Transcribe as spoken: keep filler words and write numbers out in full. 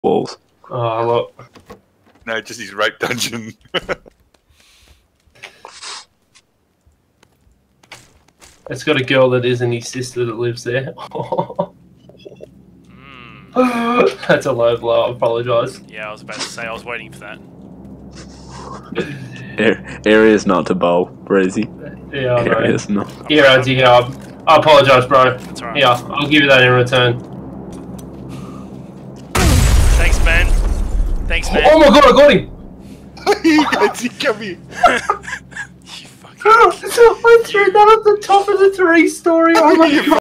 walls. Oh, look. No, just his rape dungeon. It's got a girl that isn't his sister that lives there. mm. That's a low blow, I apologise. Yeah, I was about to say, I was waiting for that. Area's not to bowl, Breezy. Yeah, I know. Area's not. Here, Andy, here. I apologise, bro. That's alright. Here, I'll give you that in return. Thanks, man. Thanks, man. Oh my god, I got him! He come here. You fucking... I threw that at the top of the three story. Oh my god.